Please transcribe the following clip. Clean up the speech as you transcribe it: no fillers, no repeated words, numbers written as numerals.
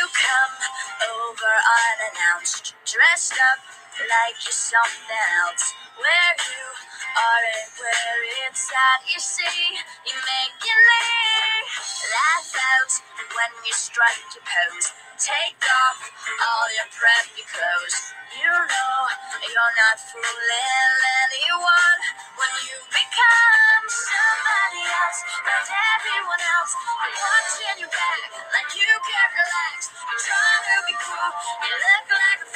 come over unannounced, dressed up like you're something else. Where you aren't where it's at, you see, you're making me laugh out when you strike your pose. Take off all your preppy clothes. You know you're not fooling anyone when you become somebody else, not everyone else. You're watching your back like you can't relax. You're trying to be cool, you look like a